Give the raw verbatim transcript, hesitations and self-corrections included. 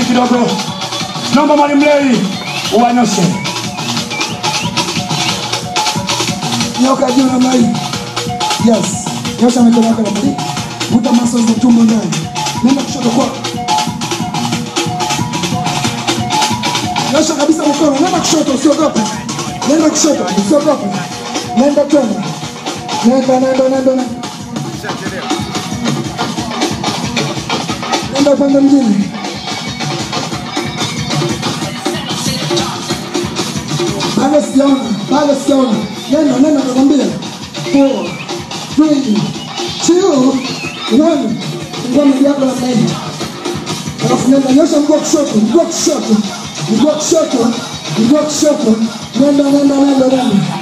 kidogo. Naomba mwalimu Lei uwanyoshe. Nyoka juu namna hii. Yes. Nyosha mikono yako na mwili. Vuta muscles za tumbo ndani. Nenda kushoto kwa. Nyosha kabisa mkono. Nenda kushoto, usiogope. Nenda kushoto, usiogope. Nenda tena. Nenda, nenda, nenda, nenda. Nenda upande mwingine. Bado sijaona, bado sijaona. Nenda, nenda nakwambia. Four, three, two, one. Fungua miguu yako namna hii. Alafu nenda, nyosha mguu kushoto, mguu kushoto, mguu kushoto, mguu kushoto. Nenda, nenda, nenda, nenda.